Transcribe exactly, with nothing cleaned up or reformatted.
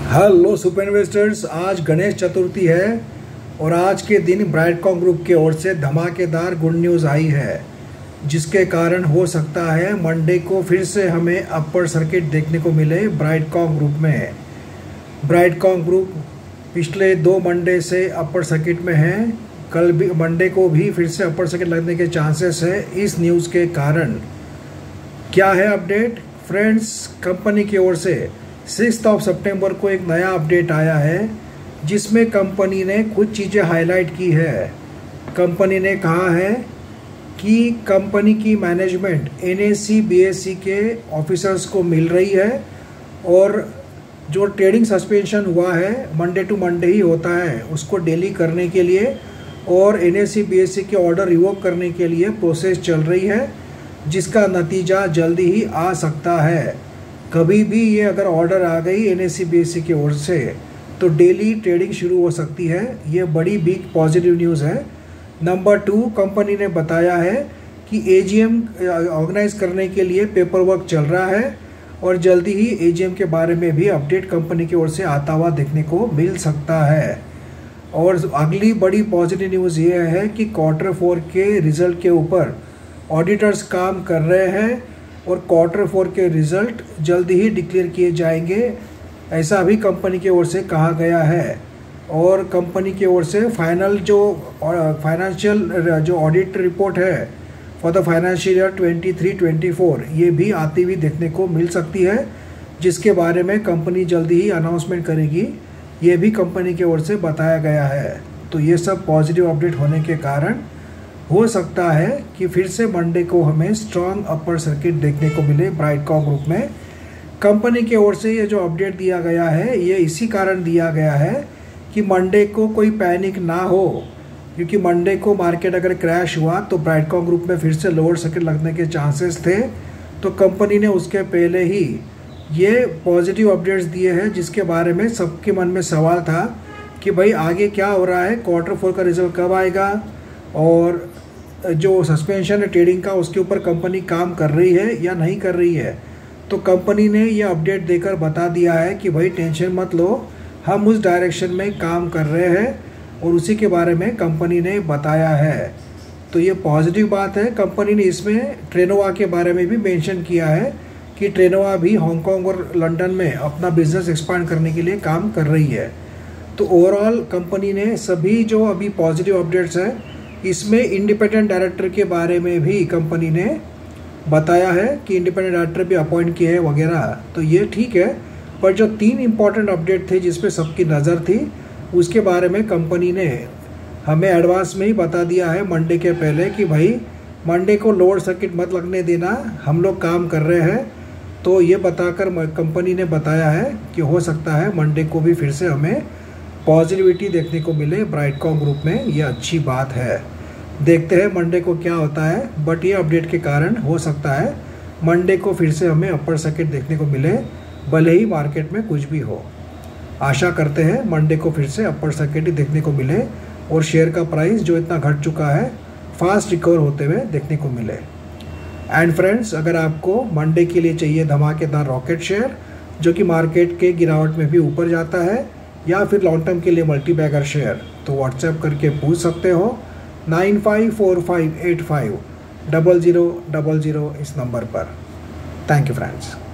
Hello super investors, आज गणेश चतुर्थी है और आज के दिन ब्राइटकॉम ग्रुप की ओर से धमाकेदार गुड न्यूज़ आई है, जिसके कारण हो सकता है मंडे को फिर से हमें अपर सर्किट देखने को मिले ब्राइटकॉम ग्रुप में। ब्राइटकॉम ग्रुप पिछले दो मंडे से अपर सर्किट में है, कल भी मंडे को भी फिर से अपर सर्किट लगने के चांसेस है इस न्यूज़ के कारण। क्या है अपडेट फ्रेंड्स? कंपनी की ओर से सिक्स ऑफ सितंबर को एक नया अपडेट आया है, जिसमें कंपनी ने कुछ चीज़ें हाईलाइट की है। कंपनी ने कहा है कि कंपनी की मैनेजमेंट एनएससी बीएससी के ऑफिसर्स को मिल रही है और जो ट्रेडिंग सस्पेंशन हुआ है मंडे टू मंडे ही होता है, उसको डेली करने के लिए और एनएससी बीएससी के ऑर्डर रिवोक करने के लिए प्रोसेस चल रही है, जिसका नतीजा जल्दी ही आ सकता है। कभी भी ये अगर ऑर्डर आ गई एनएससी बीएससी की ओर से तो डेली ट्रेडिंग शुरू हो सकती है। ये बड़ी बिग पॉजिटिव न्यूज़ है। नंबर टू, कंपनी ने बताया है कि एजीएम ऑर्गेनाइज करने के लिए पेपर वर्क चल रहा है और जल्दी ही एजीएम के बारे में भी अपडेट कंपनी की ओर से आता हुआ देखने को मिल सकता है। और अगली बड़ी पॉजिटिव न्यूज़ ये है कि क्वार्टर फोर के रिजल्ट के ऊपर ऑडिटर्स काम कर रहे हैं और क्वार्टर फोर के रिज़ल्ट जल्दी ही डिक्लेयर किए जाएंगे, ऐसा भी कंपनी की ओर से कहा गया है। और कंपनी की ओर से फाइनल जो फाइनेंशियल जो ऑडिट रिपोर्ट है for the financial year twenty three twenty four ये भी आती हुई देखने को मिल सकती है, जिसके बारे में कंपनी जल्दी ही अनाउंसमेंट करेगी, ये भी कंपनी की ओर से बताया गया है। तो ये सब पॉजिटिव अपडेट होने के कारण हो सकता है कि फिर से मंडे को हमें स्ट्रॉन्ग अपर सर्किट देखने को मिले ब्राइटकॉम ग्रुप में। कंपनी की ओर से ये जो अपडेट दिया गया है ये इसी कारण दिया गया है कि मंडे को कोई पैनिक ना हो, क्योंकि मंडे को मार्केट अगर क्रैश हुआ तो ब्राइटकॉम ग्रुप में फिर से लोअर सर्किट लगने के चांसेस थे। तो कंपनी ने उसके पहले ही ये पॉजिटिव अपडेट्स दिए हैं, जिसके बारे में सबके मन में सवाल था कि भाई आगे क्या हो रहा है, क्वार्टर फोर का रिजल्ट कब आएगा और जो सस्पेंशन है ट्रेडिंग का उसके ऊपर कंपनी काम कर रही है या नहीं कर रही है। तो कंपनी ने ये अपडेट देकर बता दिया है कि भाई टेंशन मत लो, हम उस डायरेक्शन में काम कर रहे हैं और उसी के बारे में कंपनी ने बताया है। तो ये पॉजिटिव बात है। कंपनी ने इसमें ट्रेनोवा के बारे में भी मेंशन किया है कि ट्रेनोवा भी हांगकांग और लंदन में अपना बिजनेस एक्सपांड करने के लिए काम कर रही है। तो ओवरऑल कंपनी ने सभी जो अभी पॉजिटिव अपडेट्स हैं इसमें इंडिपेंडेंट डायरेक्टर के बारे में भी कंपनी ने बताया है कि इंडिपेंडेंट डायरेक्टर भी अपॉइंट किए हैं वगैरह। तो ये ठीक है, पर जो तीन इंपॉर्टेंट अपडेट थे जिस पे सबकी नज़र थी उसके बारे में कंपनी ने हमें एडवांस में ही बता दिया है मंडे के पहले कि भाई मंडे को लोअर सर्किट मत लगने देना, हम लोग काम कर रहे हैं। तो ये बताकर कंपनी ने बताया है कि हो सकता है मंडे को भी फिर से हमें पॉजिटिविटी देखने को मिले ब्राइटकॉम ग्रुप में। ये अच्छी बात है। देखते हैं मंडे को क्या होता है, बट ये अपडेट के कारण हो सकता है मंडे को फिर से हमें अपर सर्किट देखने को मिले, भले ही मार्केट में कुछ भी हो। आशा करते हैं मंडे को फिर से अपर सर्किट ही देखने को मिले और शेयर का प्राइस जो इतना घट चुका है फास्ट रिकवर होते हुए देखने को मिले। एंड फ्रेंड्स, अगर आपको मंडे के लिए चाहिए धमाकेदार रॉकेट शेयर जो कि मार्केट के गिरावट में भी ऊपर जाता है, या फिर लॉन्ग टर्म के लिए मल्टी बैगर शेयर, तो व्हाट्सएप करके पूछ सकते हो nine five four five eight five double zero double zero इस नंबर पर। Thank you friends.